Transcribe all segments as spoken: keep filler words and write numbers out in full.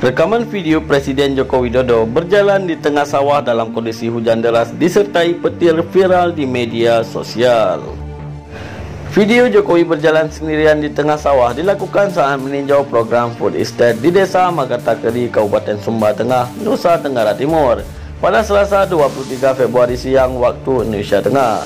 Rekaman video Presiden Joko Widodo berjalan di tengah sawah dalam kondisi hujan deras disertai petir viral di media sosial. Video Jokowi berjalan sendirian di tengah sawah dilakukan saat meninjau program food estate di Desa Magatakeri, Kabupaten Sumba Tengah, Nusa Tenggara Timur pada Selasa dua puluh tiga Februari siang waktu Indonesia Tengah.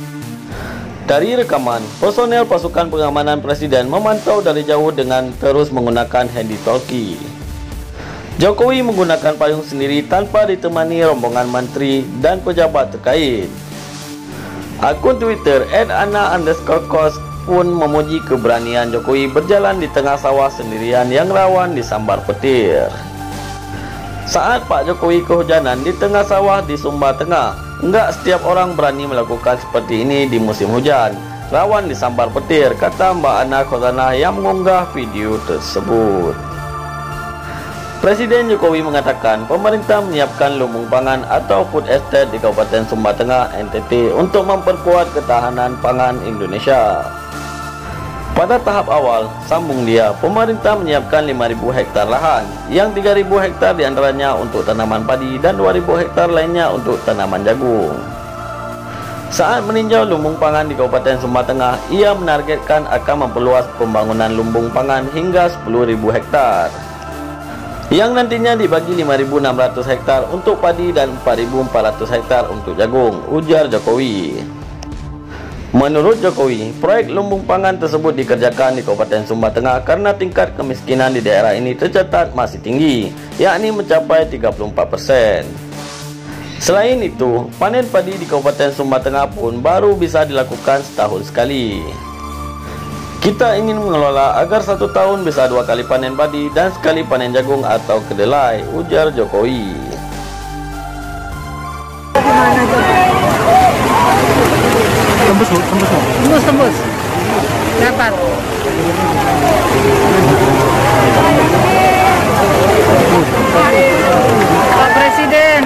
Dari rekaman, personel pasukan pengamanan Presiden memantau dari jauh dengan terus menggunakan handy-talkie. Jokowi menggunakan payung sendiri tanpa ditemani rombongan menteri dan pejabat terkait. Akun Twitter et ana underscore kos pun memuji keberanian Jokowi berjalan di tengah sawah sendirian yang rawan disambar petir. Saat Pak Jokowi kehujanan di tengah sawah di Sumba Tengah, enggak setiap orang berani melakukan seperti ini di musim hujan, rawan disambar petir, kata Mbak Ana Khazanah yang mengunggah video tersebut. Presiden Jokowi mengatakan pemerintah menyiapkan lumbung pangan atau food estate di Kabupaten Sumba Tengah N T T untuk memperkuat ketahanan pangan Indonesia. Pada tahap awal, sambung dia, pemerintah menyiapkan lima ribu hektar lahan, yang tiga ribu hektar diantaranya untuk tanaman padi dan dua ribu hektar lainnya untuk tanaman jagung. Saat meninjau lumbung pangan di Kabupaten Sumba Tengah, ia menargetkan akan memperluas pembangunan lumbung pangan hingga sepuluh ribu hektar. Yang nantinya dibagi lima ribu enam ratus hektar untuk padi dan empat ribu empat ratus hektar untuk jagung, ujar Jokowi. Menurut Jokowi, proyek lumbung pangan tersebut dikerjakan di Kabupaten Sumba Tengah karena tingkat kemiskinan di daerah ini tercatat masih tinggi, yakni mencapai tiga puluh empat persen. Selain itu, panen padi di Kabupaten Sumba Tengah pun baru bisa dilakukan setahun sekali. Kita ingin mengelola agar satu tahun bisa dua kali panen padi dan sekali panen jagung atau kedelai, ujar Jokowi. Tembus, tembus, tembus, tembus. Dapat. Pak Presiden.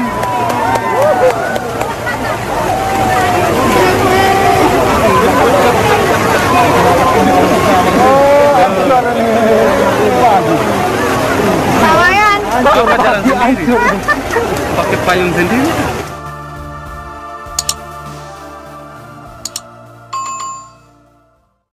Coba jalan sendiri, pakai payung sendiri.